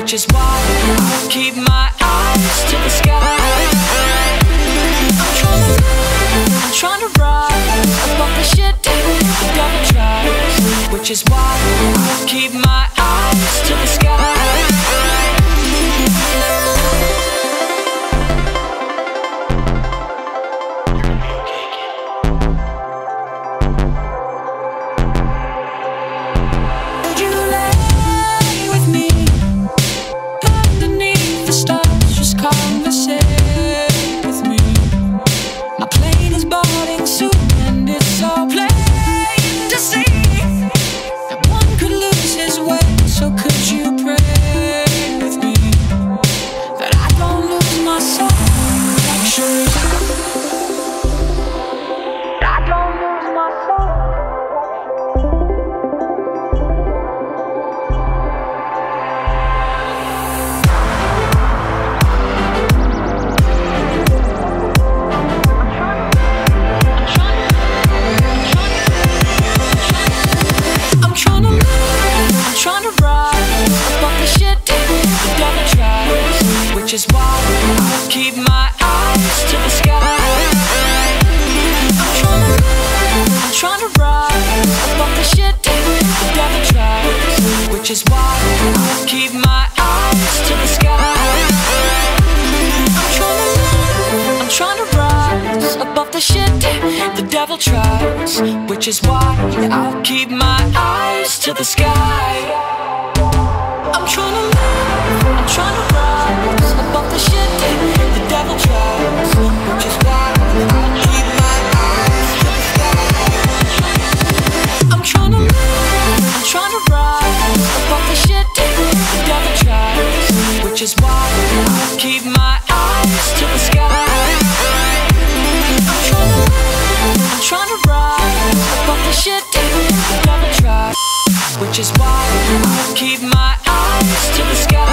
which is why I keep my eyes to the sky. I'm trying to rise above the shit the devil tries, which is why I keep my eyes to the sky. Which is why I keep my eyes to the sky. I'm trying to rise above the shit the devil tries, which is why I keep my eyes to the sky. I'm trying to rise above the shit the devil tries, which is why I'll keep my eyes to the sky. I'm trying to rise above the shit the devil tries, which is why I keep my eyes to the sky. I'm trying to rise above the shit the devil tries, which is why I keep my eyes to the sky. I'm trying to rise above the shit the devil tries, which is why I keep my eyes to the sky.